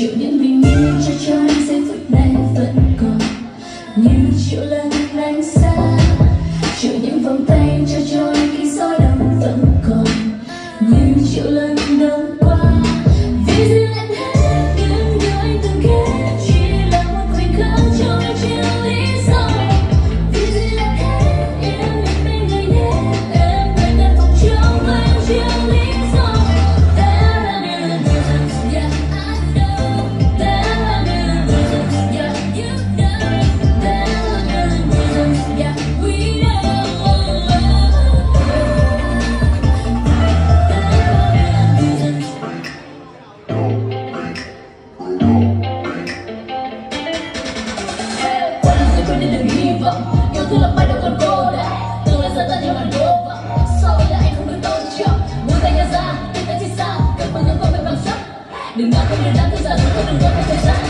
chịu những bình yên cho anh giây phút này vẫn còn như triệu lần anh xa, chịu những vòng tay cho anh khi gió đông vẫn còn như triệu lần đông qua. Vì gì lại thế, những điều anh từng kết chỉ là một khoảnh khắc cho anh chưa lý do. Vì gì lại thế, em biết bên người nhé, em phải cần phòng trong và em chưa lý do. There are million reasons, yeah I know. There are million reasons, yeah you know. There are million reasons, yeah we know. Đừng hy vọng yêu thương là bay đâu còn cô đãi, tương lai xa ta như màn vô vọng. Sao là anh không được tôn trọng, buông tay nhau ra, biết ta chỉ sao, cần bao nhiêu con phải bằng sắc. Đừng ngại không nên đáng thương giả, đừng có thời gian.